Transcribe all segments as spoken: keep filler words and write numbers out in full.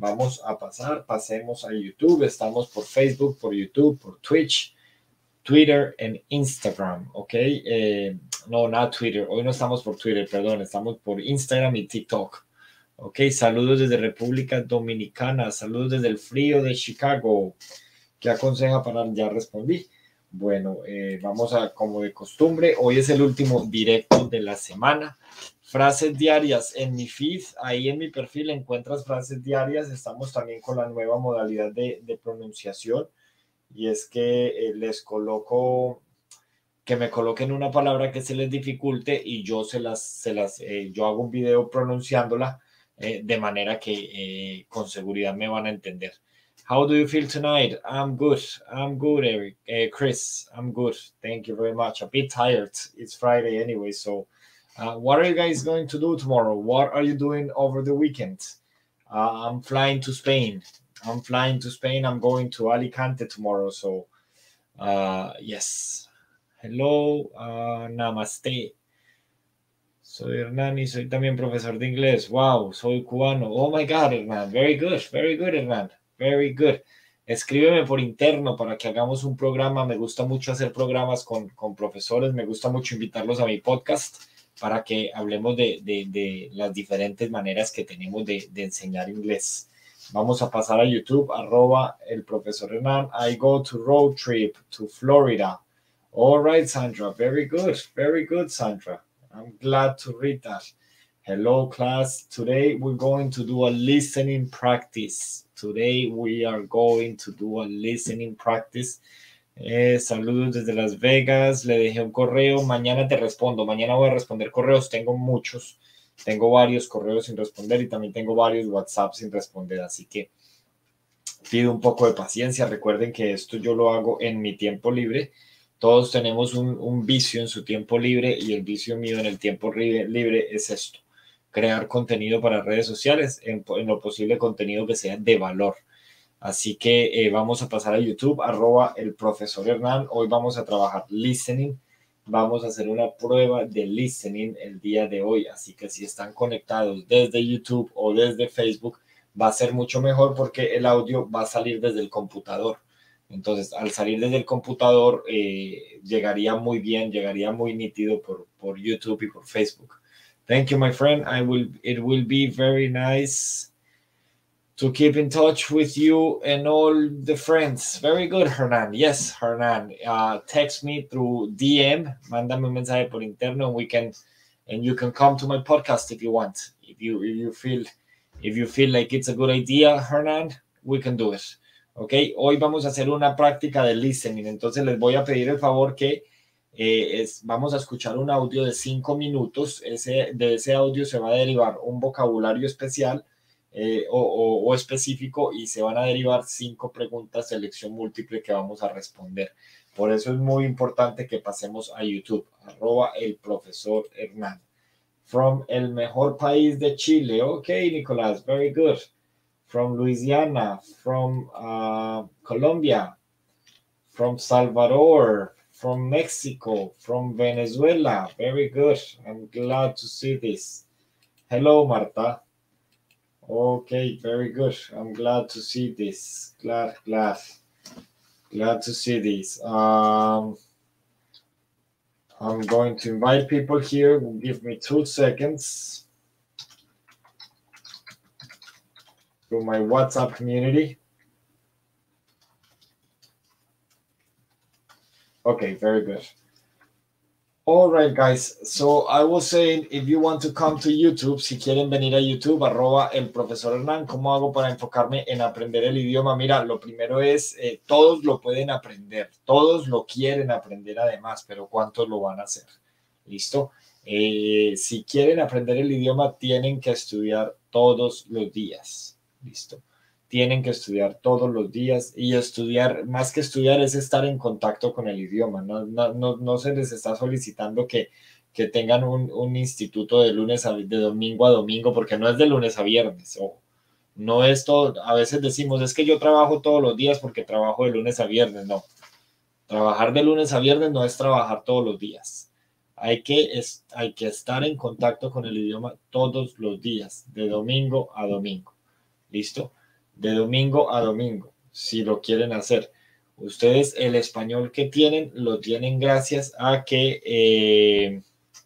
vamos a pasar, pasemos a YouTube. Estamos por Facebook, por YouTube, por Twitch, Twitter en Instagram, ¿ok? Eh, no, no Twitter. Hoy no estamos por Twitter, perdón. Estamos por Instagram y TikTok. Ok, saludos desde República Dominicana. Saludos desde el frío de Chicago. ¿Qué aconseja para...? Ya respondí. Bueno, eh, vamos a, como de costumbre, hoy es el último directo de la semana. Frases diarias en mi feed, ahí en mi perfil encuentras frases diarias. Estamos también con la nueva modalidad de, de pronunciación, y es que eh, les coloco, que me coloquen una palabra que se les dificulte y yo se las, se las, eh, yo hago un video pronunciándola eh, de manera que eh, con seguridad me van a entender. How do you feel tonight? I'm good. I'm good, Eric. Uh, Chris, I'm good. Thank you very much. A bit tired. It's Friday anyway, so uh, what are you guys going to do tomorrow? What are you doing over the weekend? Uh, I'm flying to Spain. I'm flying to Spain. I'm going to Alicante tomorrow, so uh, yes. Hello, uh, namaste. Soy Hernán y soy también profesor de inglés. Wow, soy cubano. Oh my God, Hernán. Very good, very good, Hernán. Very good. Escríbeme por interno para que hagamos un programa. Me gusta mucho hacer programas con, con profesores. Me gusta mucho invitarlos a mi podcast para que hablemos de, de, de las diferentes maneras que tenemos de, de enseñar inglés. Vamos a pasar a YouTube, arroba el profesor Hernán. I go to road trip to Florida. All right, Sandra. Very good. Very good, Sandra. I'm glad to read that. Hello, class. Today we're going to do a listening practice. Today we are going to do a listening practice. Eh, saludos desde Las Vegas. Le dejé un correo. Mañana te respondo. Mañana voy a responder correos. Tengo muchos. Tengo varios correos sin responder y también tengo varios WhatsApp sin responder. Así que pido un poco de paciencia. Recuerden que esto yo lo hago en mi tiempo libre. Todos tenemos un, un vicio en su tiempo libre y el vicio mío en el tiempo libre, libre es esto: crear contenido para redes sociales, en, en lo posible contenido que sea de valor. Así que eh, vamos a pasar a YouTube, arroba el profesor Hernán. Hoy vamos a trabajar listening. Vamos a hacer una prueba de listening el día de hoy. Así que si están conectados desde YouTube o desde Facebook, va a ser mucho mejor porque el audio va a salir desde el computador. Entonces, al salir desde el computador, eh, llegaría muy bien, llegaría muy nítido por, por YouTube y por Facebook. Thank you, my friend. I will, it will be very nice to keep in touch with you and all the friends. Very good, Hernan. Yes, Hernan. Uh, text me through D M. Mándame un mensaje por interno, and we can, and you can come to my podcast if you want. If you, if you feel, if you feel like it's a good idea, Hernan, we can do it. Ok, hoy vamos a hacer una práctica de listening. Entonces les voy a pedir el favor que eh, es, vamos a escuchar un audio de cinco minutos. Ese, de ese audio se va a derivar un vocabulario especial eh, o, o, o específico, y se van a derivar cinco preguntas de elección múltiple que vamos a responder. Por eso es muy importante que pasemos a YouTube, arroba el profesor Hernán. From el mejor país de Chile. Ok, Nicolás, very good. From Louisiana, from uh, Colombia, from Salvador, from Mexico, from Venezuela. Very good. I'm glad to see this. Hello, Marta. Okay, very good. I'm glad to see this. Glad, glad. Glad to see this. Um, I'm going to invite people here. Give me two seconds. To my WhatsApp community. Okay, very good. All right, guys. So I was saying, if you want to come to YouTube, si quieren venir a YouTube, arroba el profesor Hernán. ¿Cómo hago para enfocarme en aprender el idioma? Mira, lo primero es, eh, todos lo pueden aprender, todos lo quieren aprender además, pero ¿cuántos lo van a hacer? ¿Listo? Eh, si quieren aprender el idioma, tienen que estudiar todos los días. Listo. Tienen que estudiar todos los días, y estudiar, más que estudiar, es estar en contacto con el idioma. No, no, no, no se les está solicitando que, que tengan un, un instituto de lunes a de domingo a domingo, porque no es de lunes a viernes. O no es todo. A veces decimos, es que yo trabajo todos los días porque trabajo de lunes a viernes. No. Trabajar de lunes a viernes no es trabajar todos los días. Hay que, es, hay que estar en contacto con el idioma todos los días, de domingo a domingo. ¿Listo? de domingo a domingo, si lo quieren hacer. Ustedes el español que tienen, lo tienen gracias a que eh,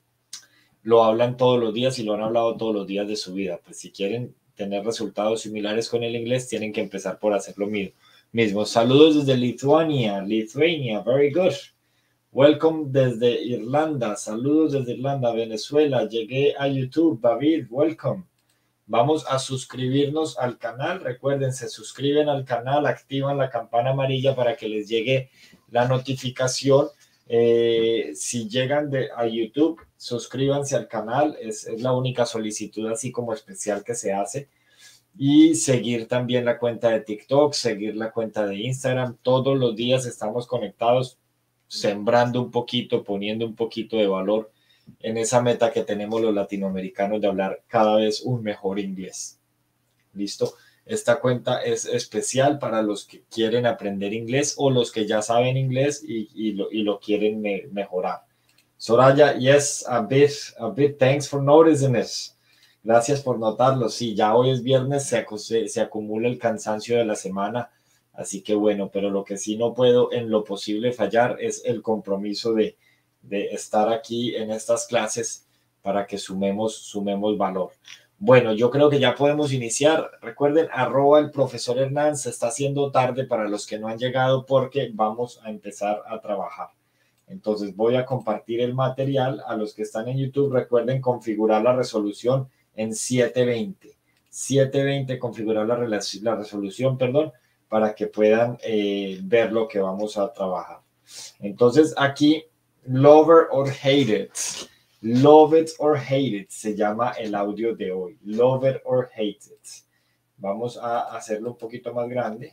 lo hablan todos los días y lo han hablado todos los días de su vida. Pues si quieren tener resultados similares con el inglés, tienen que empezar por hacer lo mismo. Saludos desde Lituania, Lithuania, very good. Welcome desde Irlanda, saludos desde Irlanda, Venezuela. Llegué a YouTube, David, welcome. Vamos a suscribirnos al canal. Recuerden, se suscriben al canal, activan la campana amarilla para que les llegue la notificación. Eh, si llegan de, a YouTube, suscríbanse al canal. Es, es la única solicitud así como especial que se hace. Y seguir también la cuenta de TikTok, seguir la cuenta de Instagram. Todos los días estamos conectados, sembrando un poquito, poniendo un poquito de valor en esa meta que tenemos los latinoamericanos de hablar cada vez un mejor inglés. ¿Listo? Esta cuenta es especial para los que quieren aprender inglés o los que ya saben inglés y, y, lo, y lo quieren me, mejorar. Soraya, yes, a bit, a bit. Thanks for noticing this. Gracias por notarlo. Sí, ya hoy es viernes, se, se, se acumula el cansancio de la semana. Así que bueno, pero lo que sí no puedo en lo posible fallar es el compromiso de, de estar aquí en estas clases para que sumemos, sumemos valor. Bueno, yo creo que ya podemos iniciar. Recuerden, arroba el profesor Hernán, se está haciendo tarde para los que no han llegado porque vamos a empezar a trabajar. Entonces voy a compartir el material. A los que están en YouTube, recuerden configurar la resolución en setecientos veinte. setecientos veinte, configurar la, la resolución, perdón, para que puedan eh, ver lo que vamos a trabajar. Entonces aquí, Love or Hate It. Love it or hate it se llama el audio de hoy. Love it or hate it. Vamos a hacerlo un poquito más grande.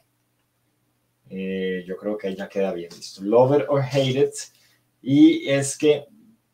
Eh, yo creo que ahí ya queda bien. Listo. Love it or hate it. Y es que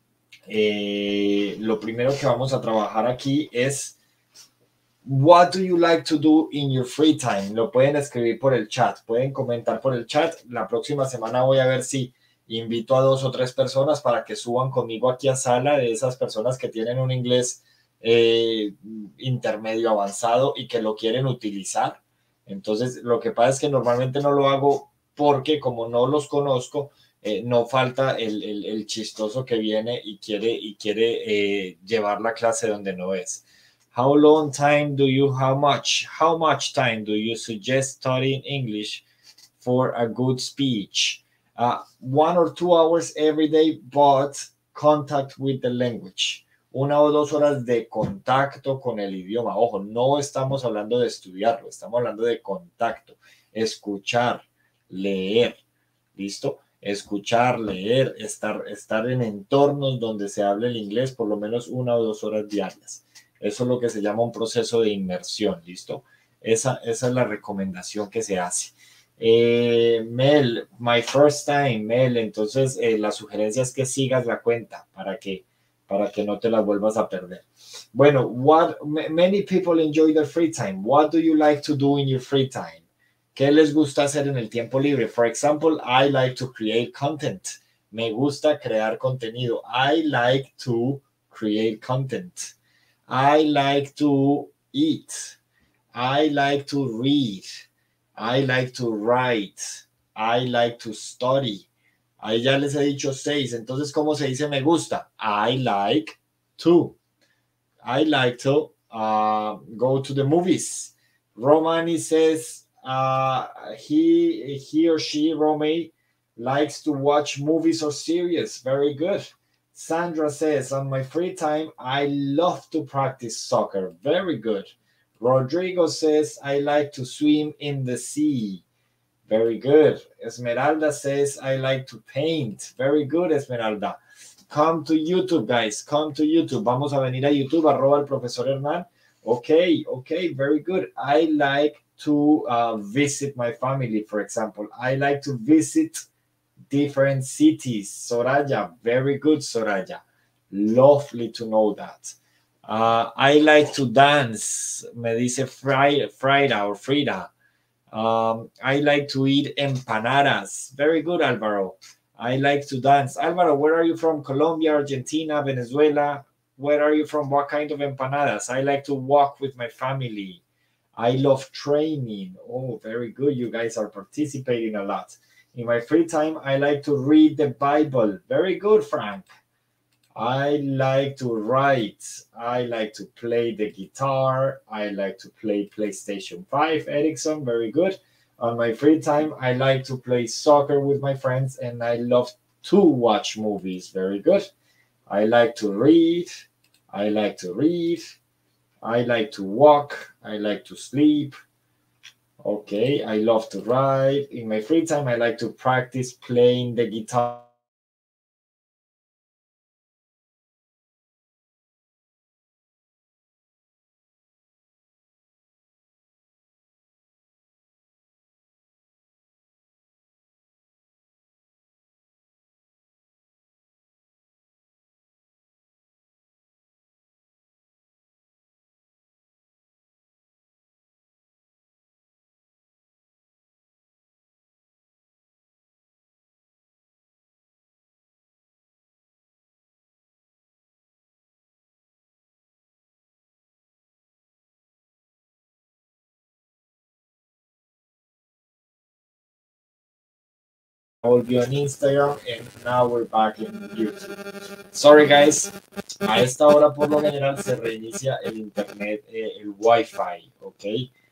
eh, lo primero que vamos a trabajar aquí es What do you like to do in your free time? Lo pueden escribir por el chat, pueden comentar por el chat. La próxima semana voy a ver si invito a dos o tres personas para que suban conmigo aquí a sala, de esas personas que tienen un inglés eh, intermedio avanzado y que lo quieren utilizar. Entonces, lo que pasa es que normalmente no lo hago porque como no los conozco, eh, no falta el, el, el chistoso que viene y quiere, y quiere eh, llevar la clase donde no es. How long time do you, how much, how much time do you suggest studying English for a good speech? Uh, one or two hours every day, but contact with the language. Una o dos horas de contacto con el idioma. Ojo, no estamos hablando de estudiarlo, estamos hablando de contacto. Escuchar, leer. ¿Listo? Escuchar, leer, estar, estar en entornos donde se hable el inglés por lo menos una o dos horas diarias. Eso es lo que se llama un proceso de inmersión, ¿listo? Esa, esa es la recomendación que se hace. Eh, Mel, my first time, Mel, entonces eh, la sugerencia es que sigas la cuenta para que, para que no te la vuelvas a perder. Bueno, what, many people enjoy their free time. What do you like to do in your free time? ¿Qué les gusta hacer en el tiempo libre? For example, I like to create content. Me gusta crear contenido. I like to create content. I like to eat. I like to read. I like to write. I like to study. Ahí ya les he dicho seis. Entonces, ¿cómo se dice me gusta? I like to. I like to uh, go to the movies. Romani says uh, he, he or she, Romy, likes to watch movies or series. Very good. Sandra says, on my free time, I love to practice soccer. Very good. Rodrigo says, I like to swim in the sea. Very good. Esmeralda says, I like to paint. Very good, Esmeralda. Come to YouTube, guys. Come to YouTube. Vamos a venir a YouTube, arroba el profesor Hernán. Okay, okay, very good. I like to uh, visit my family, for example. I like to visit different cities. Soraya, very good, Soraya. Lovely to know that. Uh, I like to dance, me dice Frida, Frida or Frida. Um, I like to eat empanadas. Very good, Alvaro. I like to dance. Alvaro, where are you from? Colombia, Argentina, Venezuela? Where are you from? What kind of empanadas? I like to walk with my family. I love training. Oh, very good. You guys are participating a lot. In my free time, I like to read the Bible. Very good, Frank. I like to write. I like to play the guitar. I like to play PlayStation five. Ericsson, very good. On my free time, I like to play soccer with my friends and I love to watch movies. Very good. I like to read. I like to read. I like to walk. I like to sleep. Okay, I love to write. In my free time, I like to practice playing the guitar. Volvió en Instagram and now we're back in YouTube. Sorry guys, a esta hora por lo general se reinicia el internet, eh, el Wi-Fi, ¿ok?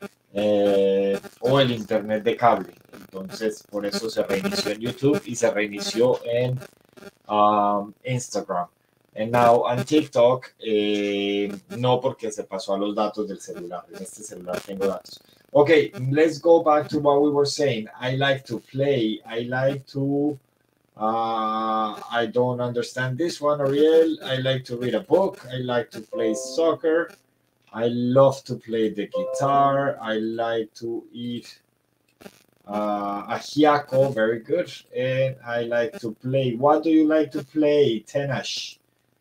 Eh, o el internet de cable. Entonces por eso se reinició en YouTube y se reinició en um, Instagram. And now on TikTok, eh, no porque se pasó a los datos del celular. En este celular tengo datos. Okay, let's go back to what we were saying. I like to play. I like to, uh, I don't understand this one, Ariel. I like to read a book. I like to play soccer. I love to play the guitar. I like to eat uh, ajiaco, very good. And I like to play. What do you like to play? Tennis.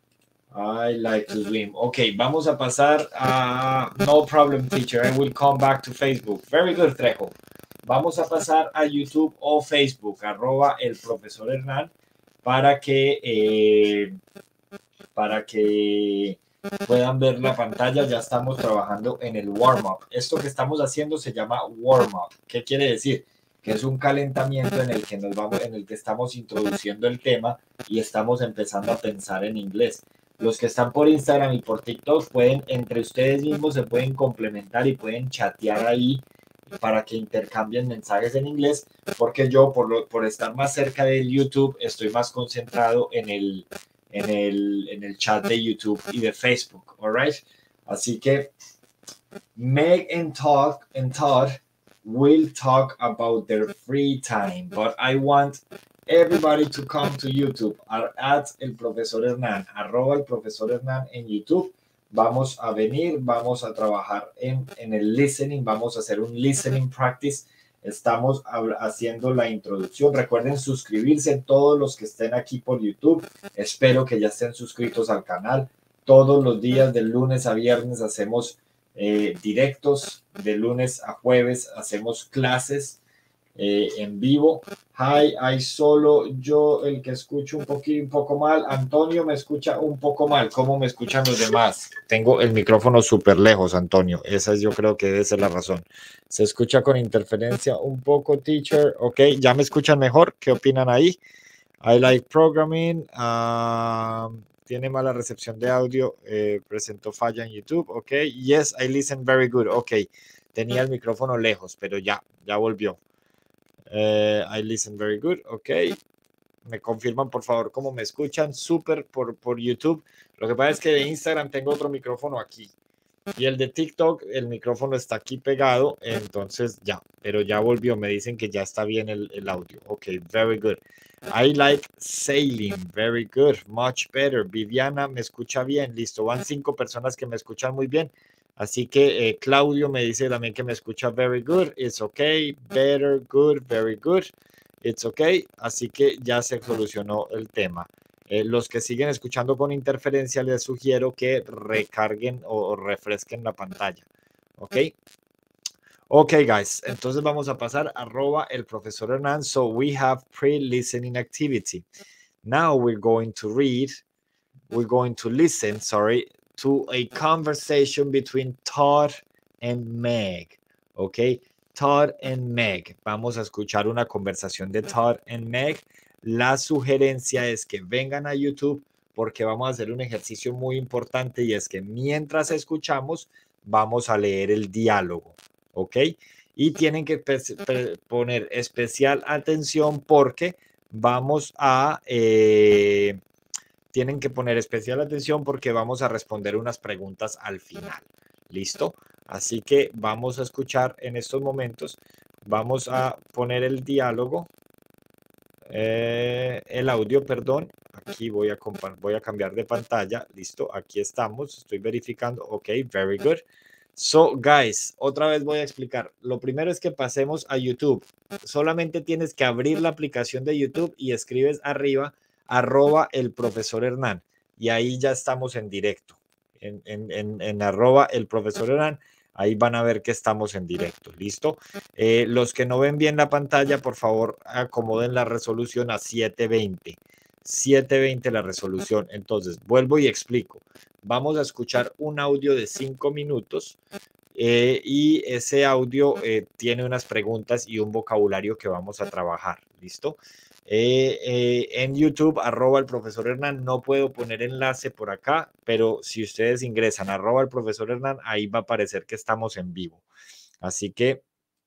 I like to swim. Ok, vamos a pasar a No Problem Teacher. I will come back to Facebook. Very good, Trejo. Vamos a pasar a YouTube o Facebook, arroba el profesor Hernán, para que, eh, para que puedan ver la pantalla. Ya estamos trabajando en el warm-up. Esto que estamos haciendo se llama warm-up. ¿Qué quiere decir? Que es un calentamiento en el que nos vamos, en el que estamos introduciendo el tema y estamos empezando a pensar en inglés. Los que están por Instagram y por TikTok pueden, entre ustedes mismos se pueden complementar y pueden chatear ahí para que intercambien mensajes en inglés, porque yo por, lo, por estar más cerca del YouTube estoy más concentrado en el, en el, en el chat de YouTube y de Facebook, all right? Así que Meg and Todd, and Todd will talk about their free time, but I want everybody to come to YouTube at el profesor Hernán, arroba el profesor Hernán en YouTube. Vamos a venir, vamos a trabajar en, en el listening, vamos a hacer un listening practice. Estamos haciendo la introducción. Recuerden suscribirse todos los que estén aquí por YouTube. Espero que ya estén suscritos al canal. Todos los días de lunes a viernes hacemos eh, directos, de lunes a jueves hacemos clases eh, en vivo. Hi, hay solo yo el que escucho un poquito, un poco mal. Antonio me escucha un poco mal. ¿Cómo me escuchan los demás? Tengo el micrófono súper lejos, Antonio. Esa es, yo creo que debe ser la razón. Se escucha con interferencia un poco, teacher. Ok, ¿ya me escuchan mejor? ¿Qué opinan ahí? I like programming. Um, tiene mala recepción de audio. Eh, presentó falla en YouTube. Ok, yes, I listen very good. Ok, tenía el micrófono lejos, pero ya, ya volvió. Uh, I listen very good, ok. Me confirman por favor cómo me escuchan, súper por, por YouTube. Lo que pasa es que de Instagram tengo otro micrófono aquí y el de TikTok, el micrófono está aquí pegado, entonces ya, pero ya volvió, me dicen que ya está bien el, el audio. Ok, very good. I like sailing, very good, much better. Viviana me escucha bien, listo, van cinco personas que me escuchan muy bien. Así que eh, Claudio me dice también que me escucha very good, it's okay, better, good, very good, it's okay. Así que ya se solucionó el tema. Eh, los que siguen escuchando con interferencia les sugiero que recarguen o, o refresquen la pantalla. Ok. Ok, guys. Entonces vamos a pasar arroba el profesor Hernán. So we have pre-listening activity. Now we're going to read, we're going to listen, sorry, to a conversation between Todd and Meg. ¿ok? Todd and Meg. Vamos a escuchar una conversación de Todd and Meg. La sugerencia es que vengan a YouTube porque vamos a hacer un ejercicio muy importante y es que mientras escuchamos vamos a leer el diálogo, ¿ok? Y tienen que poner especial atención porque vamos a... Eh, tienen que poner especial atención porque vamos a responder unas preguntas al final. ¿Listo? Así que vamos a escuchar en estos momentos. Vamos a poner el diálogo. Eh, el audio, perdón. Aquí voy a, voy a cambiar de pantalla. Listo, aquí estamos. Estoy verificando. Ok, very good. So, guys, otra vez voy a explicar. Lo primero es que pasemos a YouTube. Solamente tienes que abrir la aplicación de YouTube y escribes arriba arroba el profesor Hernán. Y ahí ya estamos en directo. En, en, en, en arroba el profesor Hernán. Ahí van a ver que estamos en directo. ¿Listo? Eh, los que no ven bien la pantalla, por favor, acomoden la resolución a setecientos veinte. setecientos veinte la resolución. Entonces, vuelvo y explico. Vamos a escuchar un audio de cinco minutos eh, y ese audio eh, tiene unas preguntas y un vocabulario que vamos a trabajar. ¿Listo? Eh, eh, en YouTube, arroba el profesor Hernán, no puedo poner enlace por acá, pero si ustedes ingresan arroba el profesor Hernán, ahí va a aparecer que estamos en vivo. Así que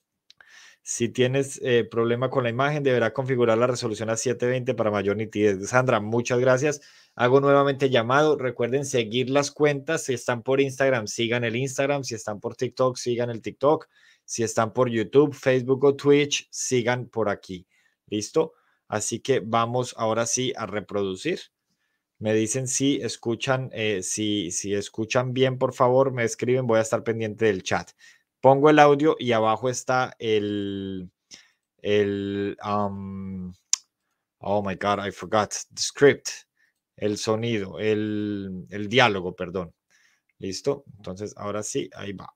si tienes eh, problema con la imagen, deberá configurar la resolución a setecientos veinte para mayor nitidez. Sandra, muchas gracias. Hago nuevamente llamado. Recuerden seguir las cuentas. Si están por Instagram, sigan el Instagram. Si están por TikTok, sigan el TikTok. Si están por YouTube, Facebook o Twitch, sigan por aquí. ¿Listo? Así que vamos ahora sí a reproducir. Me dicen si escuchan, eh, si, si escuchan bien, por favor, me escriben. Voy a estar pendiente del chat. Pongo el audio y abajo está el, el, um, oh my God, I forgot, the script, el sonido, el, el diálogo, perdón. ¿Listo? Entonces, ahora sí, ahí va.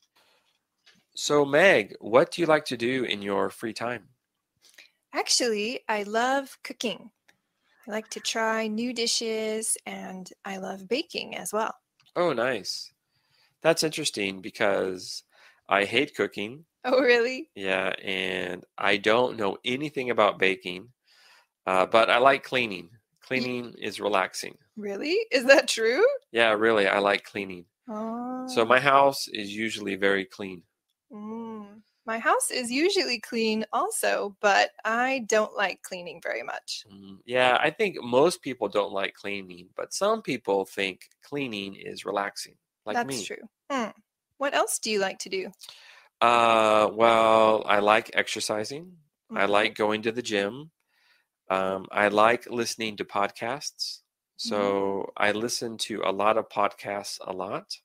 So, Meg, what do you like to do in your free time? Actually, I love cooking. I like to try new dishes and I love baking as well. Oh, nice. That's interesting because I hate cooking. Oh, really? Yeah, and I don't know anything about baking, uh, but I like cleaning. Cleaning is relaxing. Really? Is that true? Yeah, really, I like cleaning. Oh. So my house is usually very clean. Mm. My house is usually clean also, but I don't like cleaning very much. Mm, yeah, I think most people don't like cleaning, but some people think cleaning is relaxing, like That's me. true. Hmm. What else do you like to do? Uh, well, I like exercising. I Mhm. like going to the gym. Um, I like listening to podcasts. So I listen to a lot of podcasts a lot.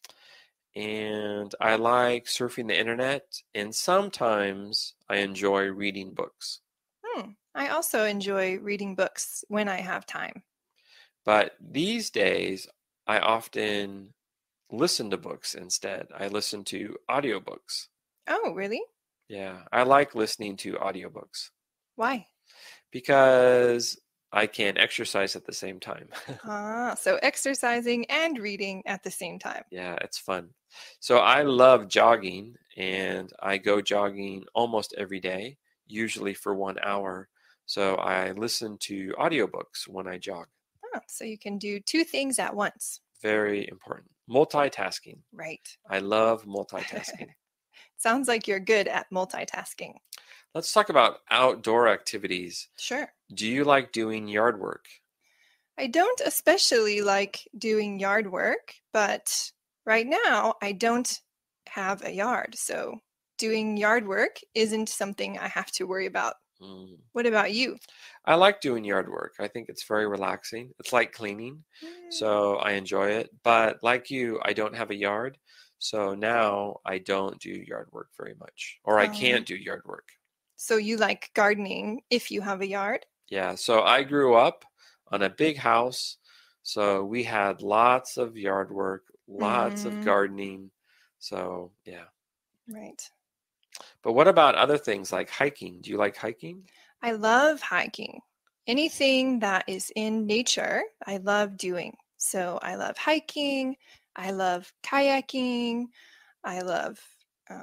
And I like surfing the internet. And sometimes I enjoy reading books. Hmm. I also enjoy reading books when I have time. But these days, I often listen to books instead. I listen to audiobooks. Oh, really? Yeah, I like listening to audiobooks Why? because I can exercise at the same time. Ah, so exercising and reading at the same time. Yeah, it's fun. So I love jogging and I go jogging almost every day, usually for one hour. So I listen to audiobooks when I jog. Oh, so you can do two things at once. Very important. Multitasking. Right. I love multitasking. Sounds like you're good at multitasking. Let's talk about outdoor activities. Sure. Do you like doing yard work? I don't especially like doing yard work, but right now I don't have a yard. So doing yard work isn't something I have to worry about. Mm. What about you? I like doing yard work. I think it's very relaxing. It's like cleaning. So I enjoy it. But like you, I don't have a yard. So now I don't do yard work very much, or I Oh. can't do yard work. So you like gardening if you have a yard? Yeah. So I grew up on a big house. So we had lots of yard work, lots Mhm. of gardening. So yeah. Right. But what about other things like hiking? Do you like hiking? I love hiking. Anything that is in nature, I love doing. So I love hiking. I love kayaking. I love uh,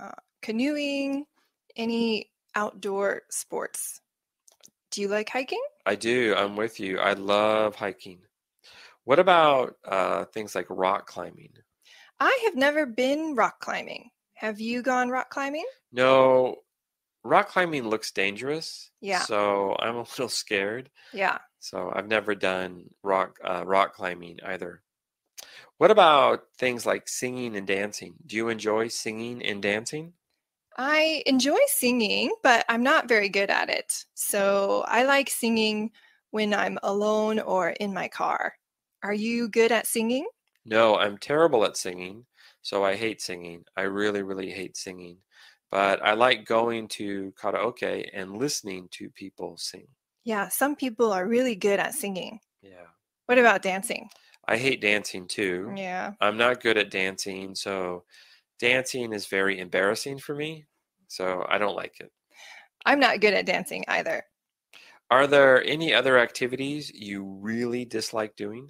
canoeing, any outdoor sports. Do you like hiking? I do. I'm with you. I love hiking. What about uh, things like rock climbing? I have never been rock climbing. Have you gone rock climbing? No, rock climbing looks dangerous. Yeah. So I'm a little scared. Yeah. So I've never done rock uh, rock climbing either. What about things like singing and dancing? Do you enjoy singing and dancing? I enjoy singing, but I'm not very good at it. So I like singing when I'm alone or in my car. Are you good at singing? No, I'm terrible at singing. So I hate singing. I really, really hate singing. But I like going to karaoke and listening to people sing. Yeah, some people are really good at singing. Yeah. What about dancing? I hate dancing too. Yeah. I'm not good at dancing, so dancing is very embarrassing for me. So I don't like it. I'm not good at dancing either. Are there any other activities you really dislike doing?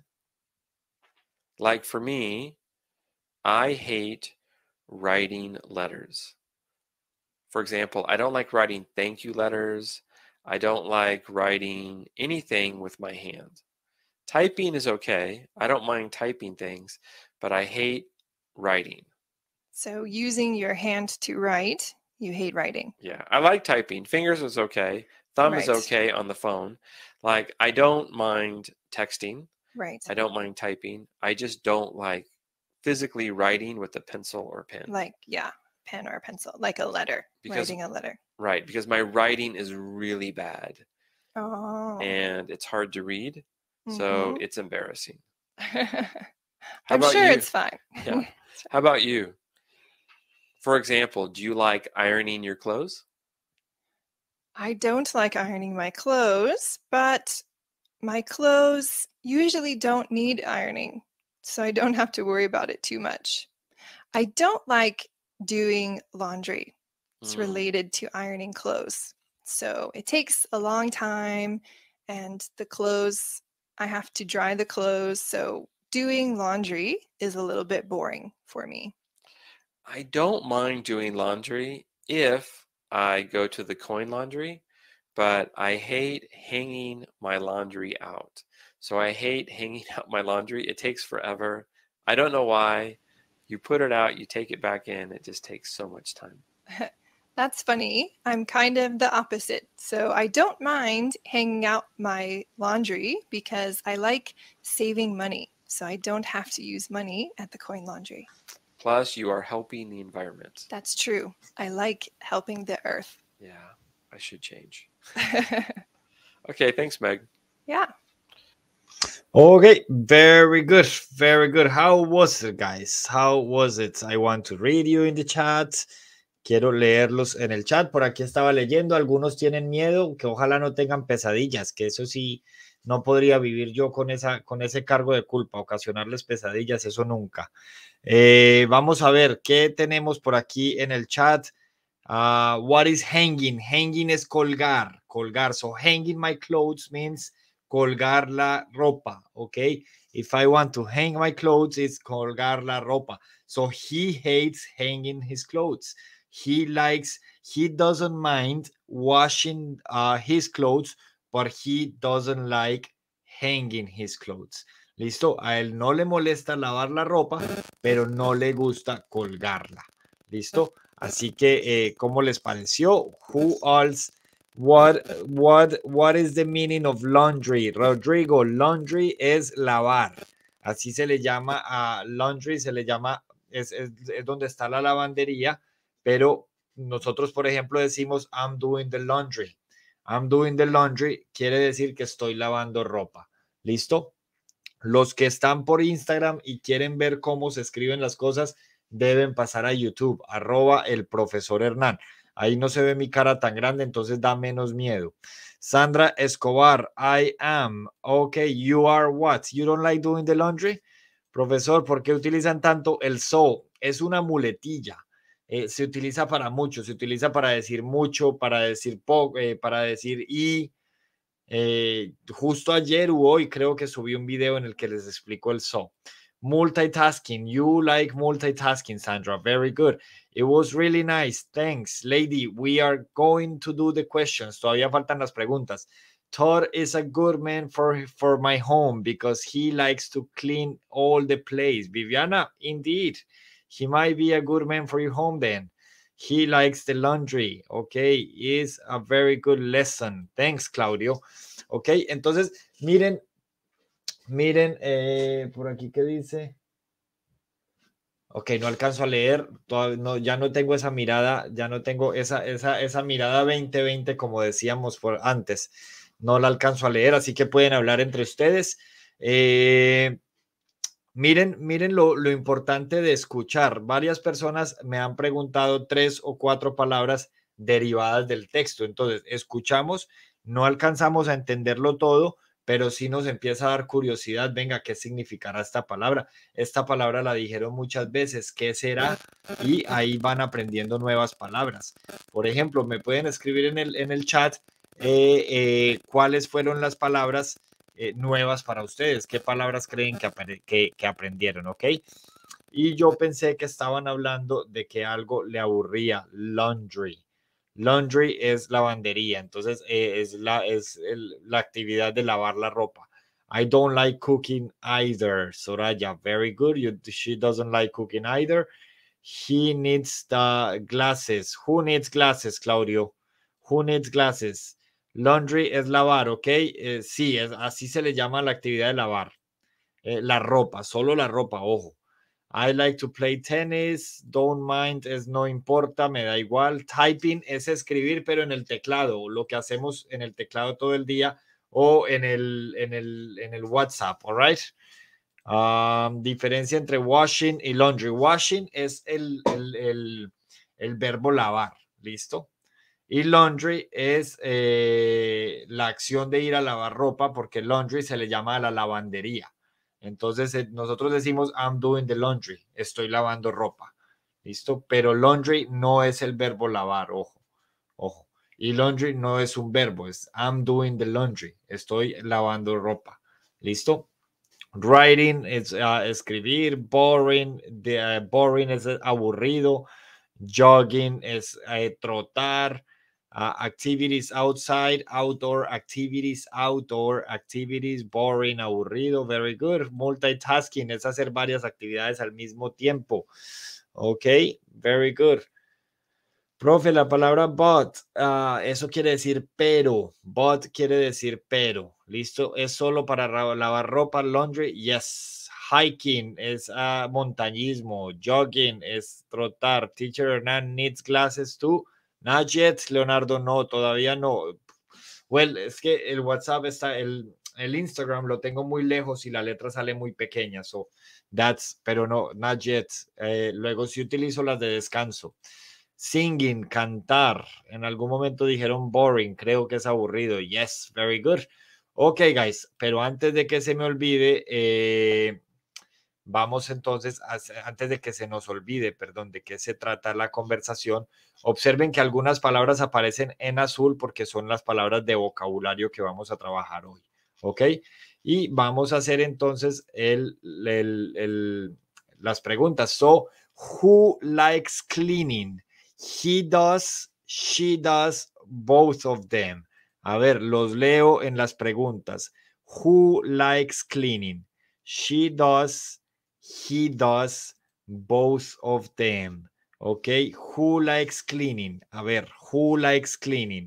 Like for me, I hate writing letters. For example, I don't like writing thank you letters. I don't like writing anything with my hand. Typing is okay. I don't mind typing things, but I hate writing. So using your hand to write, you hate writing. Yeah, I like typing. Fingers is okay. Thumb is Right. okay on the phone. Like, I don't mind texting. Right. I don't mind typing. I just don't like physically writing with a pencil or pen. Like, yeah, pen or pencil, like a letter, Because- writing a letter. Right, because my writing is really bad Oh. and it's hard to read. So Mhm. it's embarrassing. I'm How about sure you? it's fine. Yeah. How about you? For example, do you like ironing your clothes? I don't like ironing my clothes, but my clothes usually don't need ironing, so I don't have to worry about it too much. I don't like doing laundry. It's Mm. related to ironing clothes. So it takes a long time, and the clothes, I have to dry the clothes. So doing laundry is a little bit boring for me. I don't mind doing laundry if I go to the coin laundry, but I hate hanging my laundry out. So I hate hanging out my laundry. It takes forever. I don't know why. You put it out, you take it back in. It just takes so much time. That's funny. I'm kind of the opposite. So I don't mind hanging out my laundry because I like saving money. So I don't have to use money at the coin laundry. Plus, you are helping the environment. That's true. I like helping the earth. Yeah, I should change. Okay, thanks, Meg. Yeah. Okay, very good, very good. How was it, guys? How was it? I want to read you in the chat. Quiero leerlos en el chat. Por aquí estaba leyendo. Algunos tienen miedo, que ojalá no tengan pesadillas, que eso sí, no podría vivir yo con, esa, con ese cargo de culpa, ocasionarles pesadillas, eso nunca. Eh, vamos a ver, ¿qué tenemos por aquí en el chat? Uh, what is hanging? Hanging es colgar, colgar. So hanging my clothes means colgar la ropa, okay? If I want to hang my clothes, it's colgar la ropa. So he hates hanging his clothes. He likes, he doesn't mind washing uh, his clothes, but he doesn't like hanging his clothes. ¿Listo? A él no le molesta lavar la ropa, pero no le gusta colgarla. ¿Listo? Así que, eh, ¿cómo les pareció? Who else? What, what, what is the meaning of laundry? Rodrigo, laundry es lavar. Así se le llama a laundry, se le llama, es, es, es donde está la lavandería, pero nosotros, por ejemplo, decimos I'm doing the laundry. I'm doing the laundry quiere decir que estoy lavando ropa. ¿Listo? Los que están por Instagram y quieren ver cómo se escriben las cosas, deben pasar a YouTube, arroba el profesor Hernán. Ahí no se ve mi cara tan grande, entonces da menos miedo. Sandra Escobar, I am. Okay, you are what? You don't like doing the laundry? Profesor, ¿por qué utilizan tanto el so? Es una muletilla. Eh, se utiliza para mucho, se utiliza para decir mucho, para decir poco, eh, para decir y. Eh, justo ayer o hoy creo que subí un video en el que les explico el so. Multitasking. You like multitasking, Sandra. Very good. It was really nice. Thanks, lady. We are going to do the questions. Todavía faltan las preguntas. Todd is a good man for, for my home because he likes to clean all the place. Viviana, indeed. He might be a good man for your home then. He likes the laundry. Okay, is a very good lesson. Thanks, Claudio. Ok, entonces, miren, miren, eh, por aquí que dice. Ok, no alcanzo a leer, todavía no, ya no tengo esa mirada, ya no tengo esa, esa, esa mirada veinte veinte como decíamos por antes. No la alcanzo a leer, así que pueden hablar entre ustedes. Eh, miren, miren lo, lo importante de escuchar. Varias personas me han preguntado tres o cuatro palabras derivadas del texto. Entonces, escuchamos, no alcanzamos a entenderlo todo, pero sí nos empieza a dar curiosidad, venga, ¿qué significará esta palabra? Esta palabra la dijeron muchas veces, ¿qué será? Y ahí van aprendiendo nuevas palabras. Por ejemplo, me pueden escribir en el, en el chat eh, eh, cuáles fueron las palabras eh, nuevas para ustedes, qué palabras creen que, que, que aprendieron, ¿ok? Y yo pensé que estaban hablando de que algo le aburría, laundry. Laundry es lavandería, entonces eh, es, la, es el, la actividad de lavar la ropa. I don't like cooking either, Soraya. Very good. You, she doesn't like cooking either. He needs the glasses. Who needs glasses, Claudio? Who needs glasses? Laundry es lavar, ¿ok? Eh, sí, es, así se le llama la actividad de lavar. Eh, la ropa, solo la ropa, ojo. I like to play tennis, don't mind, es no importa, me da igual. Typing es escribir, pero en el teclado, lo que hacemos en el teclado todo el día o en el, en el, en el WhatsApp, all right? Um, diferencia entre washing y laundry. Washing es el, el, el, el verbo lavar, ¿listo? Y laundry es eh, la acción de ir a lavar ropa, porque laundry se le llama a la lavandería. Entonces eh, nosotros decimos I'm doing the laundry, estoy lavando ropa, ¿listo? Pero laundry no es el verbo lavar, ojo, ojo. Y laundry no es un verbo, es I'm doing the laundry, estoy lavando ropa, ¿listo? Writing es uh, escribir, boring, de, uh, boring es aburrido, jogging es uh, trotar, uh, activities outside, outdoor activities, outdoor activities, boring, aburrido, very good. Multitasking es hacer varias actividades al mismo tiempo. Ok, very good. Profe, la palabra but, uh, eso quiere decir pero, but quiere decir pero, ¿listo? ¿Es solo para lavar ropa, laundry? Yes. Hiking es uh, montañismo, jogging es trotar. Teacher Hernán needs glasses too. Not yet, Leonardo, no, todavía no. Well, es que el WhatsApp está, el, el Instagram lo tengo muy lejos y la letra sale muy pequeña, so that's, pero no, not yet. Eh, luego sí utilizo las de descanso. Singing, cantar. En algún momento dijeron boring, creo que es aburrido. Yes, very good. Ok, guys, pero antes de que se me olvide, eh, vamos entonces, a, antes de que se nos olvide, perdón, de qué se trata la conversación, observen que algunas palabras aparecen en azul porque son las palabras de vocabulario que vamos a trabajar hoy. Ok, y vamos a hacer entonces el, el, el, las preguntas. So, who likes cleaning? He does, she does, both of them. A ver, los leo en las preguntas. Who likes cleaning? She does, he does, both of them. Ok, who likes cleaning? A ver, who likes cleaning?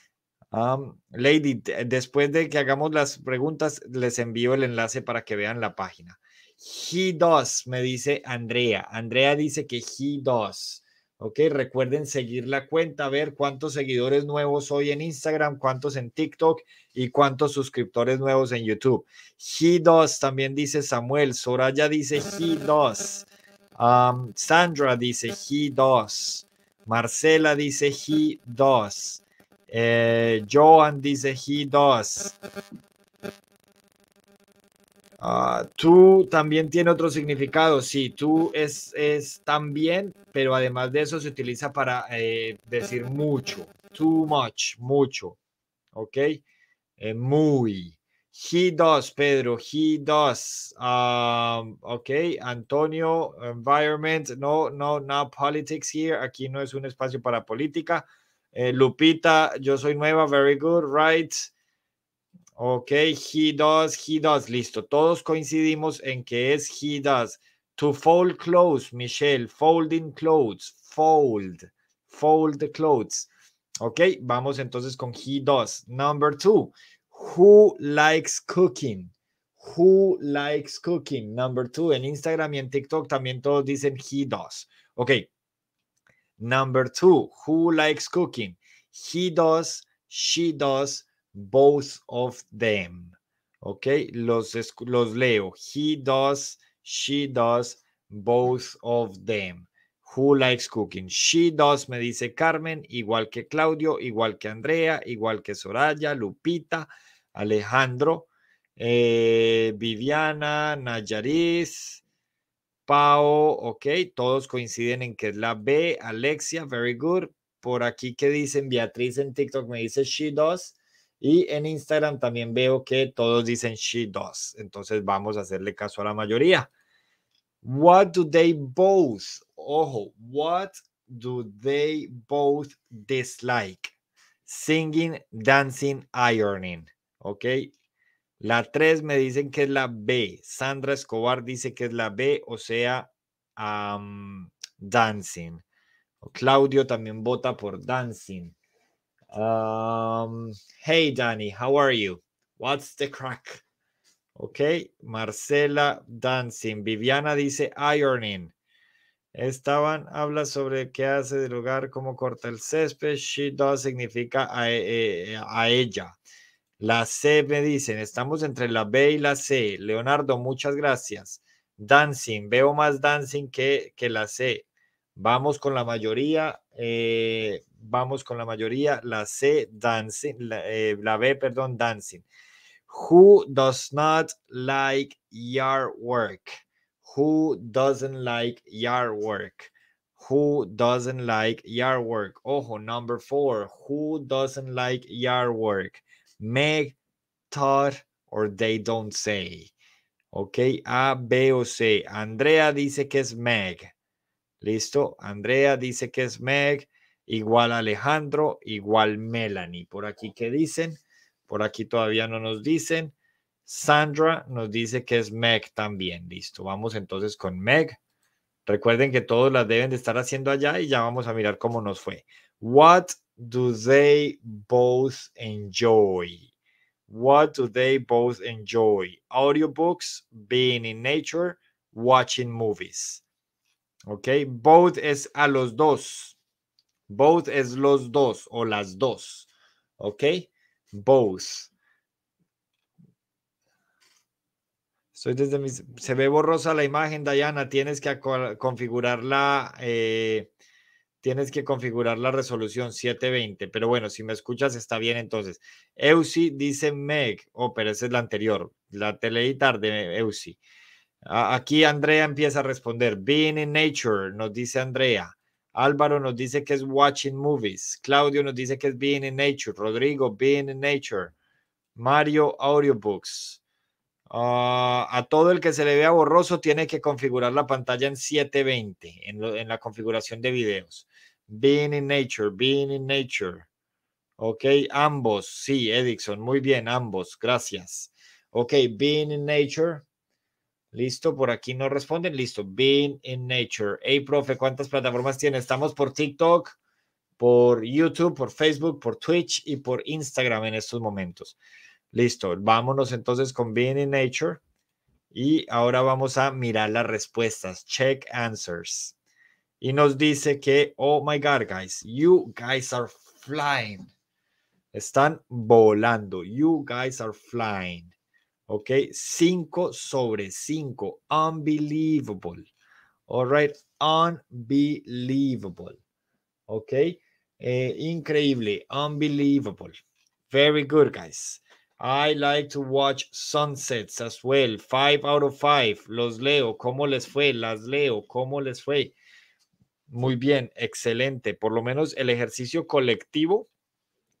Um, lady, después de que hagamos las preguntas, les envío el enlace para que vean la página. He does, me dice Andrea. Andrea dice que he does. Ok, recuerden seguir la cuenta, ver cuántos seguidores nuevos hoy en Instagram, cuántos en TikTok y cuántos suscriptores nuevos en YouTube. He does, también dice Samuel. Soraya dice he does. Um, Sandra dice he does. Marcela dice he does. Eh, Joan dice he does. Uh, tú también tiene otro significado. Sí, tú es, es también, pero además de eso se utiliza para eh, decir mucho. Too much, mucho. Ok. Eh, muy. He does, Pedro. He does. Um, ok, Antonio, environment. No, no, no politics here. Aquí no es un espacio para política. Eh, Lupita, yo soy nueva. Very good, right? Ok, he does, he does. Listo. Todos coincidimos en que es he does. To fold clothes, Michelle. Folding clothes. Fold. Fold the clothes. Ok, vamos entonces con he does. Number two. Who likes cooking? Who likes cooking? Number two. En Instagram y en TikTok también todos dicen he does. Ok. Number two. Who likes cooking? He does, she does, both of them. Ok. Los, los leo. He does, she does, both of them. Who likes cooking? She does, me dice Carmen, igual que Claudio, igual que Andrea, igual que Soraya, Lupita, Alejandro, eh, Viviana, Nayaris, Pao, ok, todos coinciden en que es la B, Alexia, very good. Por aquí que dicen Beatriz en TikTok me dice she does. Y en Instagram también veo que todos dicen she does. Entonces vamos a hacerle caso a la mayoría. What do they both? Ojo, what do they both dislike? Singing, dancing, ironing. Ok. La tres me dicen que es la B. Sandra Escobar dice que es la B, o sea, um, dancing. Claudio también vota por dancing. Um, hey, Danny, how are you? What's the crack? Ok, Marcela, dancing. Viviana dice ironing. Estaban, habla sobre qué hace del hogar, cómo corta el césped. She does significa a, eh, a ella. La C me dicen, estamos entre la B y la C. Leonardo, muchas gracias. Dancing, veo más dancing que, que la C. Vamos con la mayoría, eh, vamos con la mayoría, la C, dancing, la, eh, la B, perdón, dancing. Who does not like yard work? Who doesn't like yard work? Who doesn't like yard work? Ojo, number four. Who doesn't like yard work? Meg, Todd, or they don't say. Ok, A, B o C. Andrea dice que es Meg. Listo. Andrea dice que es Meg. Igual Alejandro, igual Melanie. Por aquí, ¿qué dicen? Por aquí todavía no nos dicen. Sandra nos dice que es Meg también. Listo. Vamos entonces con Meg. Recuerden que todos las deben de estar haciendo allá y ya vamos a mirar cómo nos fue. What do they both enjoy? What do they both enjoy? Audiobooks, being in nature, watching movies. Ok, both es a los dos. Both es los dos o las dos. Ok, both. Estoy desde mis... Se ve borrosa la imagen, Diana. Tienes que configurarla. Eh, tienes que configurar la resolución setecientos veinte. Pero bueno, si me escuchas está bien entonces. Eusi dice Meg. Oh, pero esa es la anterior. La teleí tarde, Eusi. Aquí Andrea empieza a responder. Being in nature, nos dice Andrea. Álvaro nos dice que es watching movies. Claudio nos dice que es being in nature. Rodrigo, being in nature. Mario, audiobooks. Uh, a todo el que se le vea borroso tiene que configurar la pantalla en setecientos veinte en, lo, en la configuración de videos. Being in nature, being in nature. Ok, ambos. Sí, Edison, muy bien, ambos. Gracias. Ok, being in nature. Listo, por aquí no responden. Listo, being in nature. Hey, profe, ¿cuántas plataformas tiene? Estamos por TikTok, por YouTube, por Facebook, por Twitch y por Instagram en estos momentos. Listo, vámonos entonces con being in nature. Y ahora vamos a mirar las respuestas. Check answers. Y nos dice que, oh my God, guys, you guys are flying. Están volando. You guys are flying. Ok, cinco sobre cinco. Unbelievable. All right, unbelievable. Ok, eh, increíble. Unbelievable. Very good, guys. I like to watch sunsets as well. Five out of five. Los leo. ¿Cómo les fue? Las leo. ¿Cómo les fue? Muy bien, excelente. Por lo menos el ejercicio colectivo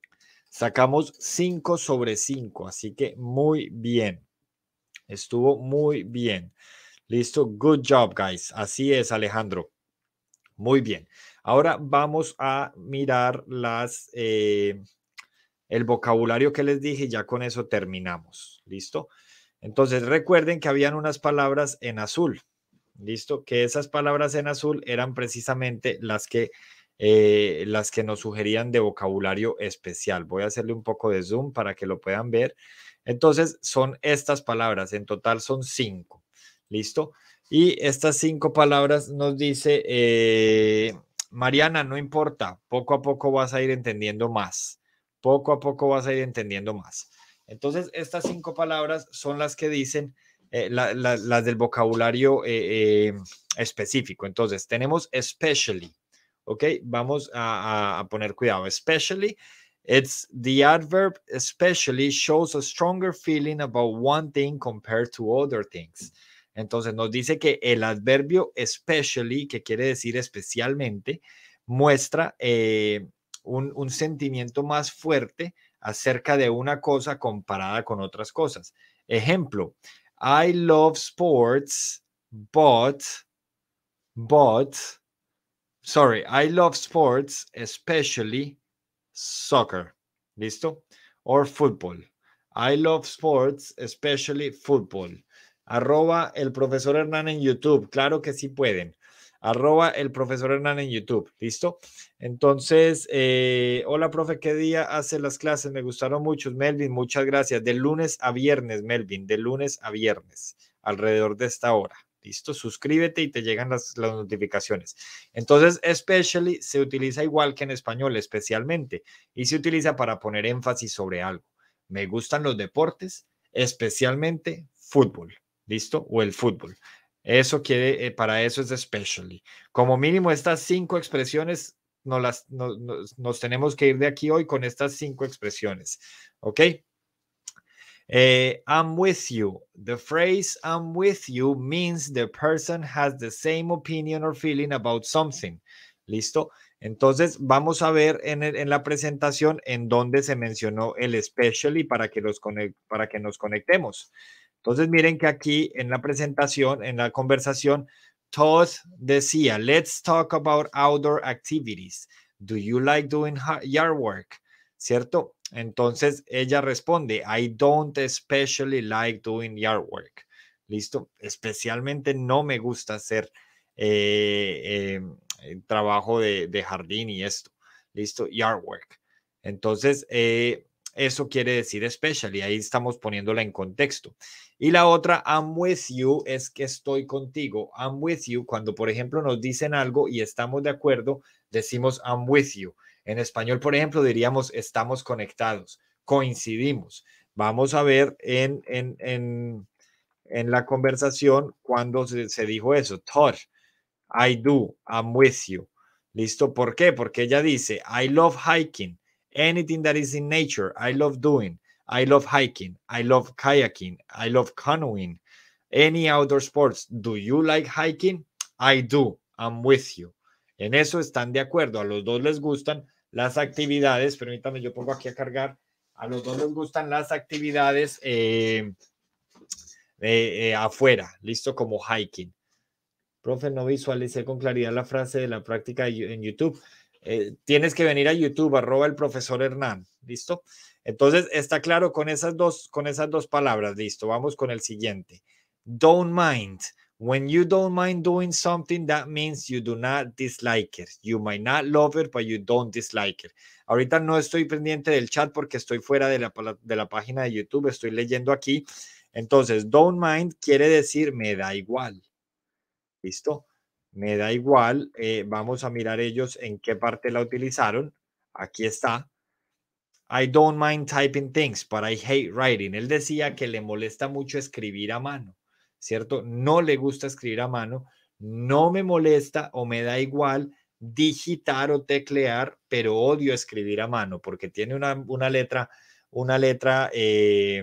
Sacamos cinco sobre cinco, así que muy bien. Estuvo muy bien. Listo, good job, guys. Así es, Alejandro. Muy bien. Ahora vamos a mirar las, eh, el vocabulario que les dije y ya con eso terminamos. ¿Listo? Entonces recuerden que habían unas palabras en azul. ¿Listo? Que esas palabras en azul eran precisamente las que, eh, las que nos sugerían de vocabulario especial. Voy a hacerle un poco de zoom para que lo puedan ver. Entonces son estas palabras. En total son cinco. ¿Listo? Y estas cinco palabras nos dice, eh, Mariana, no importa, poco a poco vas a ir entendiendo más. Poco a poco vas a ir entendiendo más. Entonces, estas cinco palabras son las que dicen eh, la, la, las del vocabulario eh, eh, específico. Entonces, tenemos especially, ¿ok? Vamos a, a, a poner cuidado. Especially, it's the adverb especially shows a stronger feeling about one thing compared to other things. Entonces, nos dice que el adverbio especially, que quiere decir especialmente, muestra eh, un, un sentimiento más fuerte acerca de una cosa comparada con otras cosas. Ejemplo, I love sports, but, but, sorry, I love sports, especially soccer. ¿Listo? Or football. I love sports, especially football. Arroba el profesor Hernán en YouTube. Claro que sí pueden. Arroba el profesor Hernán en YouTube. ¿Listo? Entonces, eh, hola, profe, ¿qué día hace las clases? Me gustaron mucho, Melvin. Muchas gracias. De lunes a viernes, Melvin. De lunes a viernes. Alrededor de esta hora. ¿Listo? Suscríbete y te llegan las, las notificaciones. Entonces, especially se utiliza igual que en español, especialmente. Y se utiliza para poner énfasis sobre algo. Me gustan los deportes, especialmente fútbol. ¿Listo? O el fútbol. Eso quiere, eh, para eso es especially. Como mínimo estas cinco expresiones nos, las, nos, nos, nos tenemos que ir de aquí hoy con estas cinco expresiones. ¿Ok? Eh, I'm with you. The phrase I'm with you means the person has the same opinion or feeling about something. ¿Listo? Entonces vamos a ver en, el, en la presentación en donde se mencionó el especially para que, los conect, para que nos conectemos. Entonces miren que aquí en la presentación, en la conversación, Todd decía, let's talk about outdoor activities. Do you like doing yard work? ¿Cierto? Entonces ella responde, I don't especially like doing yard work. ¿Listo? Especialmente no me gusta hacer eh, eh, trabajo de, de jardín y esto. ¿Listo? Yard work. Entonces, eh, eso quiere decir especially. Ahí estamos poniéndola en contexto. Y la otra, I'm with you, es que estoy contigo. I'm with you. Cuando, por ejemplo, nos dicen algo y estamos de acuerdo, decimos I'm with you. En español, por ejemplo, diríamos estamos conectados, coincidimos. Vamos a ver en, en, en, en la conversación cuando se, se dijo eso. Todd, I do, I'm with you. ¿Listo? ¿Por qué? Porque ella dice, I love hiking. Anything that is in nature, I love doing. I love hiking. I love kayaking. I love canoeing. Any outdoor sports. Do you like hiking? I do. I'm with you. En eso están de acuerdo. A los dos les gustan las actividades. Permítame, yo pongo aquí a cargar. A los dos les gustan las actividades eh, eh, eh, afuera. Listo, como hiking. Profe, no visualicé con claridad la frase de la práctica en YouTube. Eh, tienes que venir a YouTube, arroba el profesor Hernán. ¿Listo? Entonces, está claro con esas dos, con esas dos palabras. Listo, vamos con el siguiente. Don't mind. When you don't mind doing something, that means you do not dislike it. You might not love it, but you don't dislike it. Ahorita no estoy pendiente del chat porque estoy fuera de la, de la página de YouTube, estoy leyendo aquí. Entonces, don't mind quiere decir me da igual. ¿Listo? Me da igual. Eh, vamos a mirar ellos en qué parte la utilizaron. Aquí está. I don't mind typing things, but I hate writing. Él decía que le molesta mucho escribir a mano, ¿cierto? No le gusta escribir a mano. No me molesta o me da igual digitar o teclear, pero odio escribir a mano porque tiene una, una letra, una letra eh,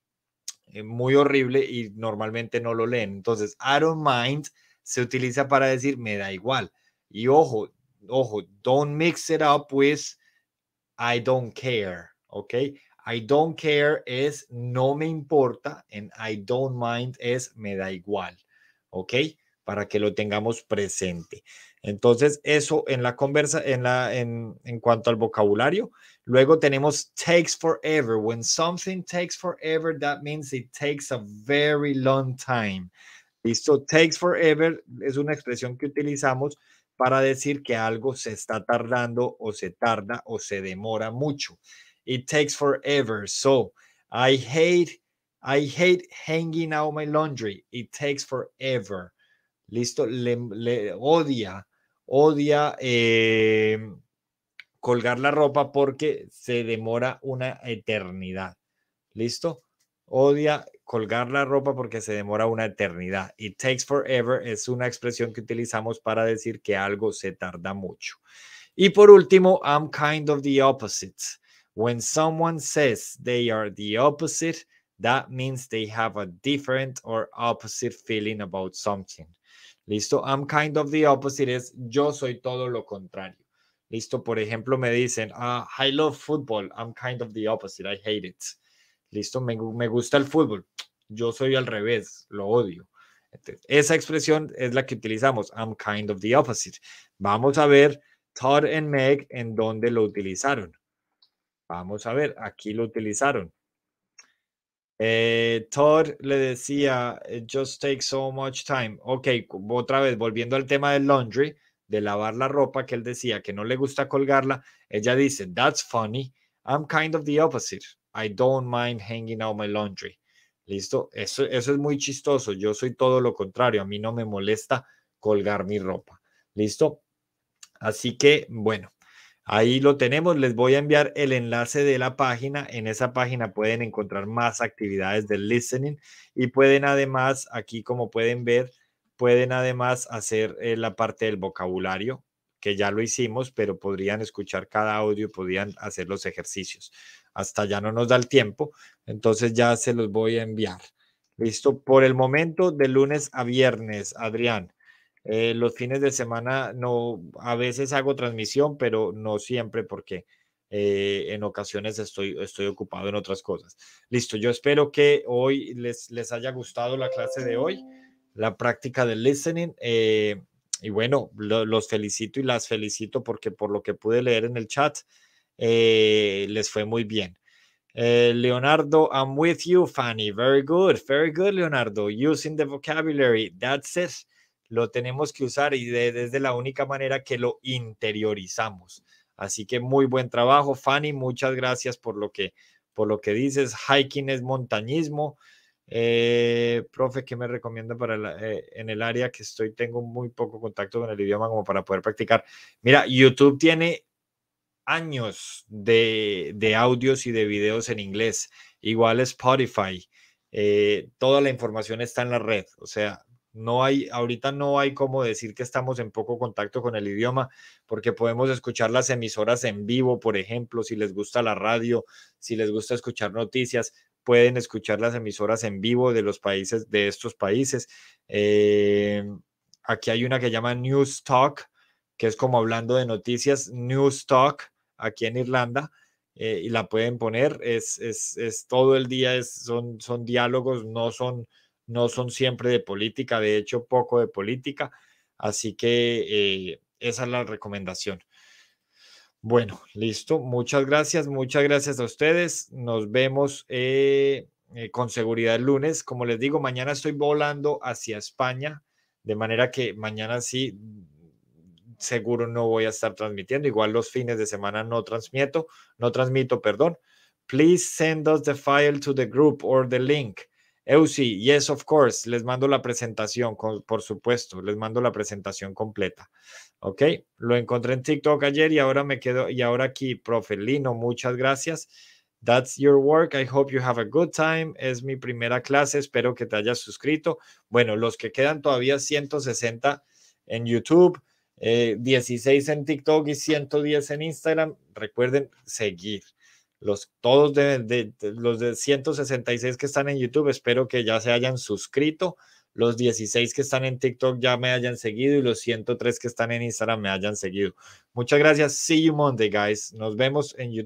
muy horrible y normalmente no lo leen. Entonces, I don't mind se utiliza para decir me da igual. Y ojo, ojo, don't mix it up with I don't care. ¿ok? I don't care es no me importa, and I don't mind es me da igual, ¿ok? Para que lo tengamos presente. Entonces, eso en la conversa, en, la, en, en cuanto al vocabulario. Luego tenemos takes forever. When something takes forever, that means it takes a very long time. ¿Listo? Takes forever es una expresión que utilizamos para decir que algo se está tardando o se tarda o se demora mucho. It takes forever. So, I hate, I hate hanging out my laundry. It takes forever. ¿Listo? Le, le odia, odia eh, colgar la ropa porque se demora una eternidad. ¿Listo? Odia colgar la ropa porque se demora una eternidad. It takes forever es una expresión que utilizamos para decir que algo se tarda mucho. Y por último, I'm kind of the opposite. When someone says they are the opposite, that means they have a different or opposite feeling about something. ¿Listo? I'm kind of the opposite es yo soy todo lo contrario. ¿Listo? Por ejemplo, me dicen, uh, I love football. I'm kind of the opposite. I hate it. ¿Listo? Me, me gusta el fútbol. Yo soy al revés. Lo odio. Entonces, esa expresión es la que utilizamos. I'm kind of the opposite. Vamos a ver Todd and Meg en dónde lo utilizaron. Vamos a ver. Aquí lo utilizaron. Eh, Todd le decía, it just takes so much time. Ok, otra vez, volviendo al tema del laundry, de lavar la ropa, que él decía que no le gusta colgarla, ella dice, that's funny, I'm kind of the opposite. I don't mind hanging out my laundry. ¿Listo? Eso, eso es muy chistoso. Yo soy todo lo contrario. A mí no me molesta colgar mi ropa. ¿Listo? Así que, bueno. Ahí lo tenemos, les voy a enviar el enlace de la página. En esa página pueden encontrar más actividades del listening y pueden además, aquí como pueden ver, pueden además hacer eh, la parte del vocabulario, que ya lo hicimos, pero podrían escuchar cada audio y podrían hacer los ejercicios. Hasta ya no nos da el tiempo, entonces ya se los voy a enviar. Listo, por el momento de lunes a viernes, Adrián. Eh, los fines de semana no, a veces hago transmisión, pero no siempre porque eh, en ocasiones estoy, estoy ocupado en otras cosas. Listo, yo espero que hoy les, les haya gustado la clase de hoy, la práctica del listening. Eh, y bueno, lo, los felicito y las felicito porque por lo que pude leer en el chat, eh, les fue muy bien. Uh, Leonardo, I'm with you, Fanny. Very good, very good, Leonardo. Using the vocabulary, that's it. Lo tenemos que usar y de, desde la única manera que lo interiorizamos. Así que muy buen trabajo, Fanny. Muchas gracias por lo que, por lo que dices. Hiking es montañismo. Eh, profe, ¿qué me recomienda para la, eh, en el área que estoy? Tengo muy poco contacto con el idioma como para poder practicar. Mira, YouTube tiene años de, de audios y de videos en inglés, igual Spotify, eh, toda la información está en la red, o sea, no hay, ahorita no hay como decir que estamos en poco contacto con el idioma, porque podemos escuchar las emisoras en vivo, por ejemplo, si les gusta la radio, si les gusta escuchar noticias, pueden escuchar las emisoras en vivo de los países, de estos países. Eh, aquí hay una que llama News Talk, que es como hablando de noticias, News Talk, aquí en Irlanda, eh, y la pueden poner, es, es, es todo el día, es, son, son diálogos, no son, no son siempre de política, de hecho poco de política, así que eh, esa es la recomendación. Bueno, listo, muchas gracias, muchas gracias a ustedes, nos vemos eh, eh, con seguridad el lunes, como les digo, mañana estoy volando hacia España, de manera que mañana sí, seguro no voy a estar transmitiendo. Igual los fines de semana no transmito, no transmito, perdón. Please send us the file to the group or the link. Eusi, yes, of course. Les mando la presentación, por supuesto. Les mando la presentación completa. Ok, lo encontré en TikTok ayer y ahora me quedo, y ahora aquí, profe Lino, muchas gracias. That's your work. I hope you have a good time. Es mi primera clase. Espero que te hayas suscrito. Bueno, los que quedan todavía ciento sesenta en YouTube. Eh, dieciséis en TikTok y ciento diez en Instagram. Recuerden seguir. Los, todos de, de, de, los de ciento sesenta y seis que están en YouTube, espero que ya se hayan suscrito. Los dieciséis que están en TikTok ya me hayan seguido y los ciento tres que están en Instagram me hayan seguido. Muchas gracias. See you Monday, guys. Nos vemos en YouTube.